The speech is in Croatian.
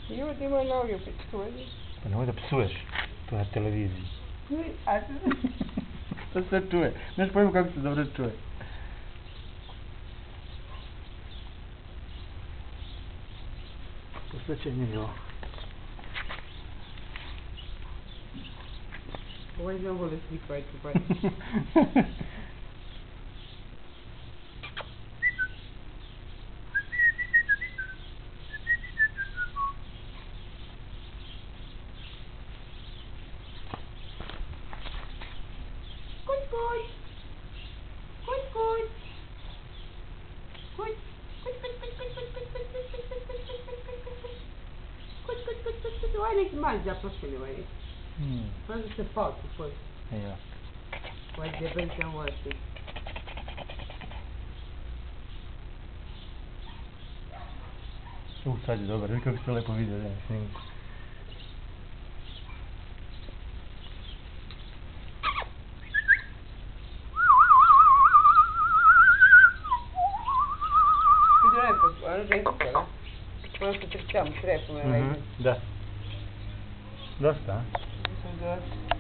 Ljudi imaju noge pičkovanje. Pa nemoj da psuješ, to je na televiziji. A To sve čuje, nemaš pojma kako se dobro čuje. Posvećenje je ovo. Ovaj ne vole svi pajke, pa. Ovaj neki mali zaposleni ovaj. Možda se palci koji. Ja. Ovaj debel se mora ti. Sad je dobar, vidi kako se lepo vidio, da snimku. Vidio neko, ono žensko, da? Ono se trčam, krepom je leđe. Da. Dosta, a? Mislim da...